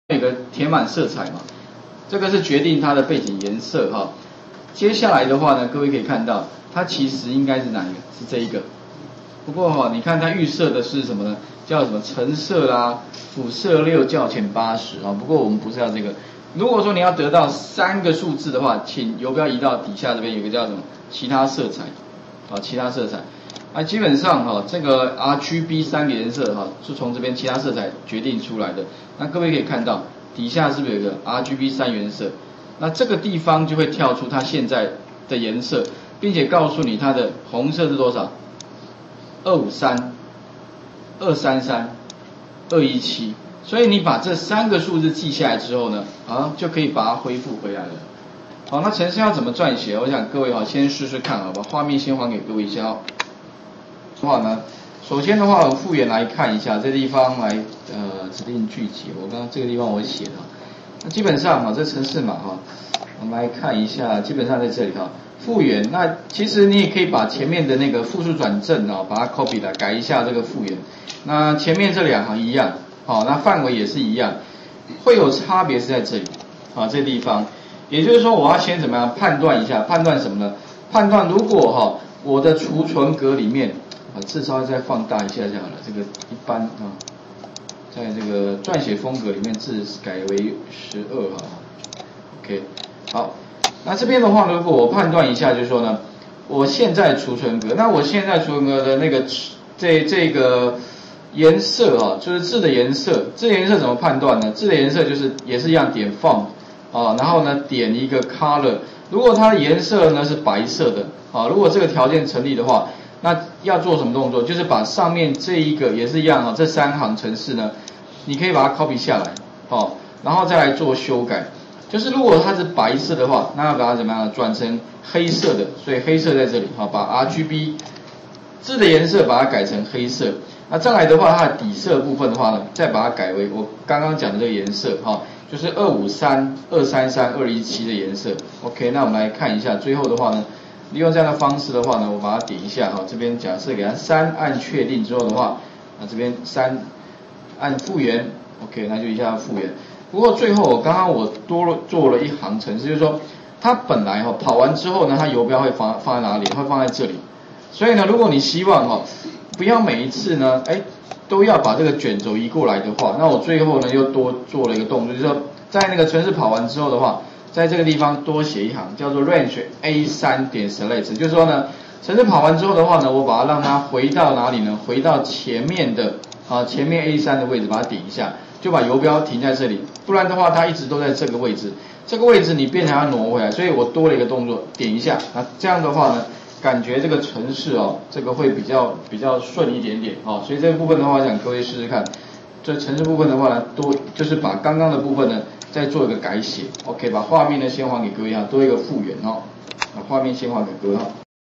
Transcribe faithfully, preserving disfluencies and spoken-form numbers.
有个填满色彩嘛，这个是决定它的背景颜色哈。接下来的话呢，各位可以看到，它其实应该是哪一个？是这一个。不过哈，你看它预设的是什么呢？叫什么橙色啦，辅色六较前八十啊。不过我们不是要这个。如果说你要得到三个数字的话，请游标移到底下这边有个叫什么其他色彩啊，其他色彩。啊，基本上哈，这个 R G B 三个颜色哈，是从这边其他色彩决定出来的。那各位可以看到，底下是不是有一个 R G B 三原色？那这个地方就会跳出它现在的颜色，并且告诉你它的红色是多少？二五三、二三三、二一七。所以你把这三个数字记下来之后呢，啊，就可以把它恢复回来了。好，那程式要怎么撰写？我想各位哈，先试试看，好吧？画面先还给各位一下哦。的话呢，首先的话，我复原来看一下这地方来呃指定句集，我刚刚这个地方我写的，那基本上哈，这程式码哈，我们来看一下，基本上在这里哈，复原。那其实你也可以把前面的那个复数转正啊，把它 copy 来改一下这个复原。那前面这两行一样，好，那范围也是一样，会有差别是在这里啊，这地方。也就是说，我要先怎么样判断一下？判断什么呢？判断如果哈，我的储存格里面。啊，至少再放大一下就好了。这个一般啊，在这个撰写风格里面字改为十二哈。OK， 好，那这边的话，如果我判断一下，就是说呢，我现在储存格，那我现在储存格的那个这这个颜色啊，就是字的颜色，字的颜色怎么判断呢？字的颜色就是也是一样点 font 啊，然后呢点一个 color， 如果它的颜色呢是白色的啊，如果这个条件成立的话。那要做什么动作？就是把上面这一个也是一样啊，这三行程式呢，你可以把它 copy 下来，哦，然后再来做修改。就是如果它是白色的话，那要把它怎么样转成黑色的？所以黑色在这里，好，把 R G B 字的颜色把它改成黑色。那再来的话，它的底色部分的话呢，再把它改为我刚刚讲的这个颜色，哈，就是二五三、二三三、二一七的颜色。OK， 那我们来看一下，最后的话呢。利用这样的方式的话呢，我把它点一下哈，这边假设给它三按确定之后的话，那这边三按复原 ，OK， 那就一下复原。不过最后我刚刚我多了做了一行程式，就是说它本来哈跑完之后呢，它游标会放放在哪里？会放在这里。所以呢，如果你希望哈不要每一次呢，哎都要把这个卷轴移过来的话，那我最后呢又多做了一个动作，就是说在那个程式跑完之后的话。在这个地方多写一行，叫做 range A 三 点 select， 就是说呢，程式跑完之后的话呢，我把它让它回到哪里呢？回到前面的啊，前面 A 三 的位置，把它点一下，就把游标停在这里。不然的话，它一直都在这个位置，这个位置你变成要挪回来，所以我多了一个动作，点一下。那这样的话呢，感觉这个程式哦，这个会比较比较顺一点点哦。所以这个部分的话，我想各位试试看。这程式部分的话呢，多就是把刚刚的部分呢。再做一个改写 ，OK， 把画面呢先还给各位哈，多一个复原哦，把画面先还给各位哈。